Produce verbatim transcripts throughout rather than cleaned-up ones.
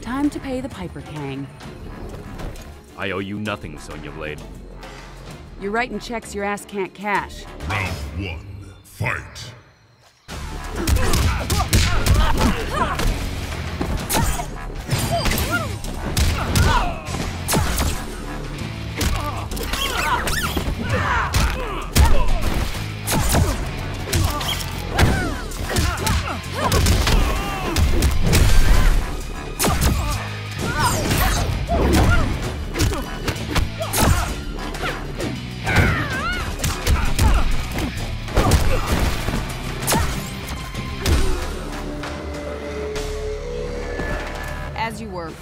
Time to pay the piper, Kang. I owe you nothing, Sonya Blade. You're writing checks your ass can't cash. Round one, fight! As you were.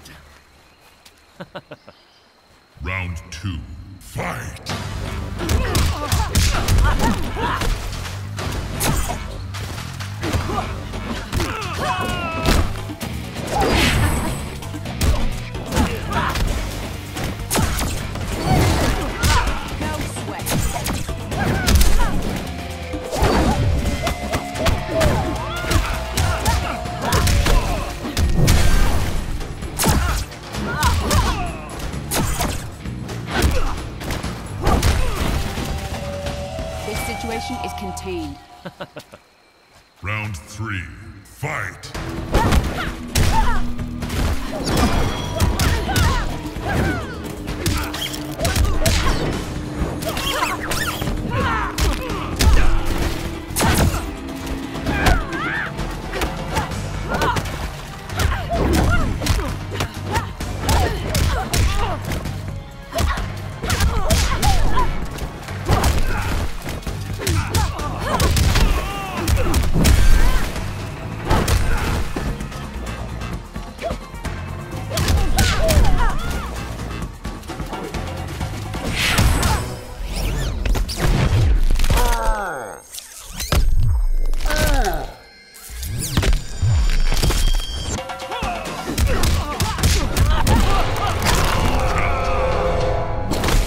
Round two, fight! Situation is contained. Round three, fight!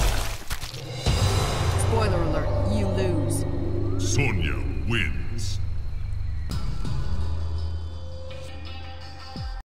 Spoiler alert, you lose. Sonya wins.